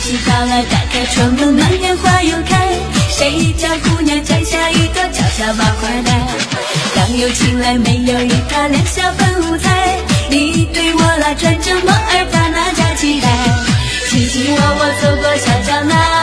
气到了，打开窗门，满园花又开。谁家姑娘摘下一朵悄悄把花戴？当有情来，没有一他两小分五彩。你对我啦转着梦儿，他那家期待。卿卿我我走过小桥那。